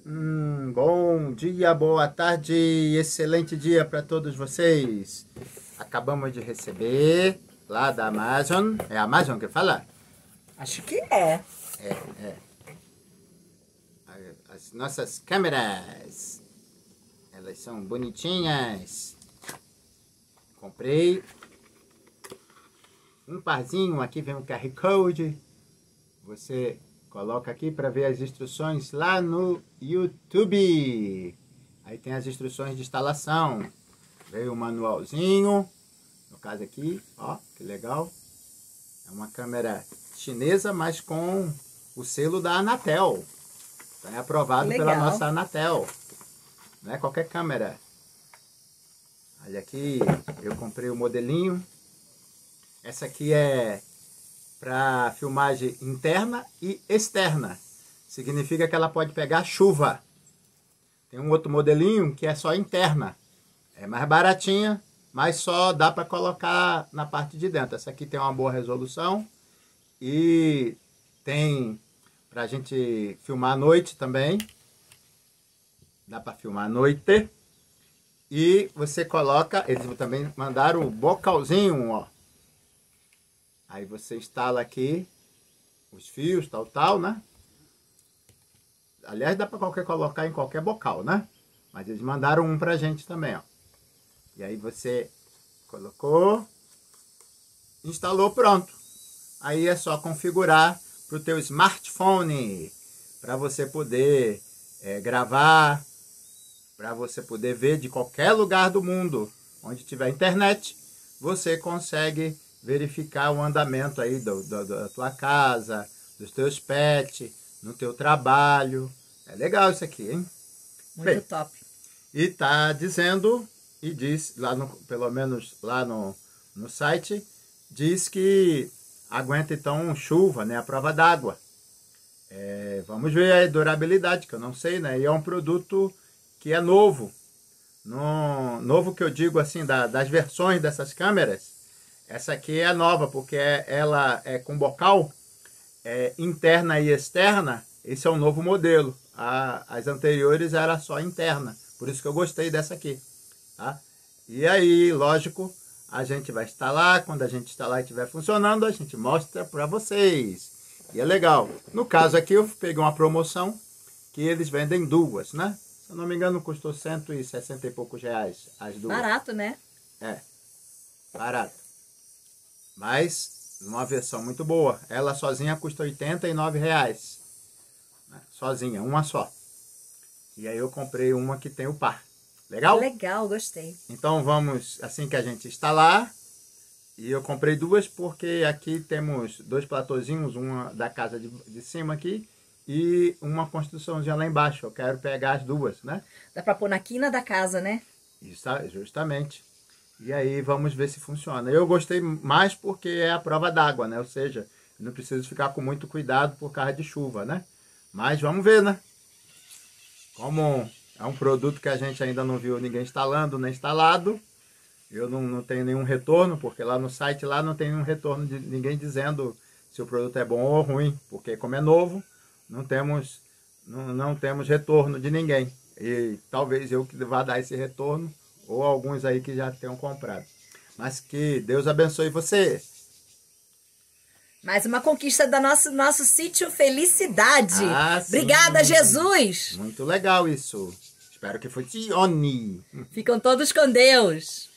Bom dia, boa tarde, excelente dia para todos vocês. Acabamos de receber lá da Amazon. É a Amazon que fala? Acho que é. As nossas câmeras. Elas são bonitinhas. Comprei um parzinho. Aqui vem um QR Code. Você coloca aqui para ver as instruções lá no YouTube. Aí tem as instruções de instalação. Veio um manualzinho. No caso aqui, ó, que legal. É uma câmera chinesa, mas com o selo da Anatel. Então é aprovado pela nossa Anatel. Não é qualquer câmera. Olha aqui, eu comprei o modelinho. Essa aqui é para filmagem interna e externa. Significa que ela pode pegar chuva. Tem um outro modelinho que é só interna. É mais baratinha, mas só dá para colocar na parte de dentro. Essa aqui tem uma boa resolução e tem para a gente filmar à noite também. Dá para filmar à noite. E você coloca, eles também mandaram o bocalzinho, ó. Aí você instala aqui os fios, tal, né? Aliás, dá para colocar em qualquer bocal, né? Mas eles mandaram um pra gente também, ó. E aí você colocou, instalou, pronto. Aí é só configurar pro teu smartphone, para você poder gravar, para você poder ver de qualquer lugar do mundo, onde tiver internet, você consegue verificar o andamento aí da tua casa, dos teus pets, no teu trabalho. É legal isso aqui, hein? Muito top. E tá dizendo, e diz, lá pelo menos lá no site, diz que aguenta então chuva, né? A prova d'água. Vamos ver a durabilidade, que eu não sei, né? E é um produto que é novo. Novo que eu digo assim, das versões dessas câmeras. Essa aqui é nova, porque ela é com bocal interna e externa. Esse é um novo modelo. As anteriores era só interna. Por isso que eu gostei dessa aqui. Tá? E aí, lógico, a gente vai instalar. Quando a gente instalar e estiver funcionando, a gente mostra para vocês. E é legal. No caso aqui, eu peguei uma promoção que eles vendem duas, né? Se eu não me engano, custou 160 e poucos reais as duas. Barato, né? Barato. Mas uma versão muito boa. Ela sozinha custa R$89. Né? Sozinha, uma só. E aí eu comprei uma que tem o par. Legal? Legal, gostei. Então vamos, assim que a gente instalar. E eu comprei duas porque aqui temos dois platôzinhos, uma da casa de cima aqui e uma construçãozinha lá embaixo. Eu quero pegar as duas, né? Dá pra pôr na quina da casa, né? Isso, justamente. E aí vamos ver se funciona. Eu gostei mais porque é a prova d'água, né? Ou seja, eu não preciso ficar com muito cuidado por causa de chuva, né? Mas vamos ver, né? Como é um produto que a gente ainda não viu ninguém instalando, nem instalado, eu não tenho nenhum retorno, porque lá no site lá não tem nenhum retorno de ninguém dizendo se o produto é bom ou ruim, porque como é novo, não temos retorno de ninguém. E talvez eu que vá dar esse retorno, ou alguns aí que já tenham comprado. Mas que Deus abençoe você. Mais uma conquista do nosso sítio Felicidade. Sim. Obrigada, Jesus. Muito legal isso. Espero que funcione. Ficam todos com Deus.